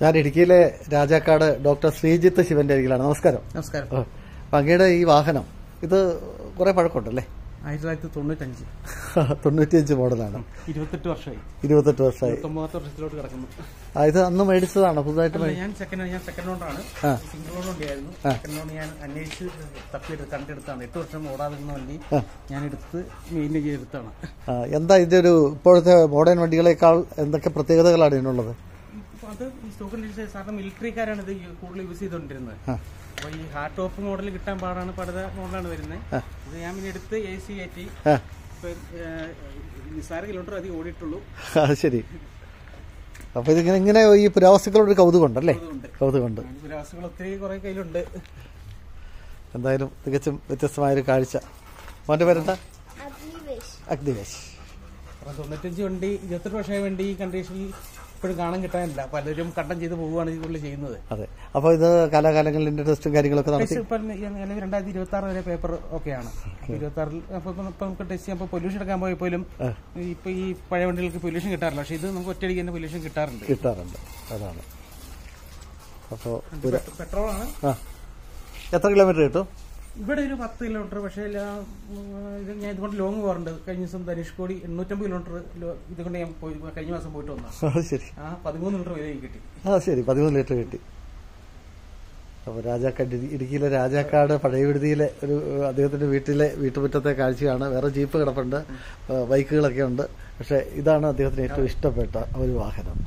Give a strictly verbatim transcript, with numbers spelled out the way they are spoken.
ഞാൻ ഇടുക്കിയിലെ രാജാക്കാട് ഡോക്ടർ ശ്രീജിത്ത് ശിവന്റെ അരികിലാണ്. നമസ്കാരം. നമസ്കാരം. അപ്പം അങ്ങയുടെ ഈ വാഹനം ഇത് കുറെ പഴക്കമുണ്ടല്ലേ? ആയിരത്തി തൊള്ളായിരത്തി തൊണ്ണൂറ്റഞ്ച് തൊണ്ണൂറ്റിയഞ്ച് മോഡലാണ്. ഇരുപത്തെട്ട് വർഷമായി ഇരുപത്തെട്ട് വർഷമായി ഒമ്പതാമത്തെ വർഷത്തിലോട്ട് കിടക്കുന്നു. ഇത് അന്ന് മേടിച്ചതാണോ പുതുതായിട്ട്? ഞാൻ സെക്കൻഡ് ഞാൻ സെക്കൻഡ് ലോണാണ്. സിംഗിൾ ലോൺ ഉണ്ടായിരുന്നു. സെക്കൻഡ് ലോൺ ഞാൻ അന്വേഷിച്ച് തപ്പിയെടുത്ത് കണ്ടെടുത്താണ്. എട്ട് വർഷം ഓടാതെ നിന്ന വണ്ടി ഞാൻ എടുത്ത് മെയിൻറ്റെയിൻ ചെയ്തെടുത്താണ്. എന്താ ഇതിന്റെ ഒരു ഇപ്പോഴത്തെ മോഡേൺ വണ്ടികളെക്കാൾ എന്തൊക്കെ പ്രത്യേകതകളാണ് ഇതിനുള്ളത്? അത് ഈ സ്റ്റോക്കിൽ സാറിന് മിലിറ്ററിക്കാരാണ് ഇത് കൂടുതൽ യൂസ് ചെയ്തുകൊണ്ടിരുന്നത്. അപ്പൊ ഈ ഹാർഡ് ടോപ്പ് മോഡൽ കിട്ടാൻ പാടാണ്. പടുത മോഡലാണ് വരുന്നത്. ഇത് ഞാൻ പിന്നെ എടുത്ത് എ സി കയറ്റി നിസ്സാര കിലോമീറ്റർ അധികം ഓടിയിട്ടുള്ളൂ. ശരി. അപ്പൊ ഇതിങ്ങനെ ഇങ്ങനെ ഈ പുരാവസ്തുക്കളോട് കൗതുകം ഉണ്ടല്ലേ? കൗതുകമുണ്ട്. പുരാവസ്തുക്കൾ ഒത്തിരി കുറെ കയ്യിലുണ്ട്. എന്തായാലും തികച്ചും വ്യത്യസ്തമായൊരു കാഴ്ച. മോന്റെ പേരെന്താ? അഗ്നിവേശ്. തൊണ്ണൂറ്റഞ്ച് വണ്ടി ഇരുപത്തെട്ട് വർഷമായ വണ്ടി ഈ കണ്ടീഷനിൽ ഇപ്പോഴും കാണാൻ കിട്ടാനില്ല. പലരും കട്ടം ചെയ്ത് പോവുകയാണ് കൂടുതൽ ചെയ്യുന്നത്. അതെ. അപ്പൊ ഇത് കാലാകാലങ്ങളിൽ ഇതിന്റെ ടെസ്റ്റും കാര്യങ്ങളൊക്കെ നടത്തി രണ്ടായിരത്തി ഇരുപത്തി ആറ് വരെ പേപ്പർ ഒക്കെയാണ്. ഇരുപത്തി ആറിൽ നമുക്ക് ടെസ്റ്റ് ചെയ്യുമ്പോൾ പൊല്യൂഷൻ എടുക്കാൻ പോയി പോലും ഇപ്പൊ ഈ പഴയ വണ്ടികൾക്ക് പൊല്യൂഷൻ കിട്ടാറില്ല. പക്ഷെ ഇത് നമുക്ക് ഒറ്റയടിക്ക് തന്നെ പൊല്യൂഷൻ കിട്ടാറുണ്ട് കിട്ടാറുണ്ട് അതാണ്. അപ്പോ പെട്രോൾ ആണ്. എത്ര കിലോമീറ്റർ കിട്ടും? ഇവിടെ ഒരു പത്ത് കിലോമീറ്റർ. പക്ഷേ ഇത് ഞാൻ ഇതുകൊണ്ട് ലോങ് പോകാറുണ്ട്. കഴിഞ്ഞ ദിവസം ധനുഷ്കോടി എണ്ണൂറ്റമ്പത് കിലോമീറ്റർ ഇതുകൊണ്ട് ഞാൻ പോയി കഴിഞ്ഞ മാസം പോയിട്ട് വന്നു. ശരി. ആ പതിമൂന്ന് ലിറ്റർ വില കിട്ടി. ആ ശരി, പതിമൂന്ന് ലിറ്റർ കിട്ടി. അപ്പൊ രാജാക്കാട് ഇടുക്കിയിലെ രാജാക്കാട് പഴയ വിടുതിയിലെ ഒരു അദ്ദേഹത്തിന്റെ വീട്ടിലെ വീട്ടുമുറ്റത്തെ കാഴ്ചയാണ്. വേറെ ജീപ്പ് കിടപ്പുണ്ട്, ബൈക്കുകളൊക്കെ ഉണ്ട്. പക്ഷെ ഇതാണ് അദ്ദേഹത്തിന് ഏറ്റവും ഇഷ്ടപ്പെട്ട ഒരു വാഹനം.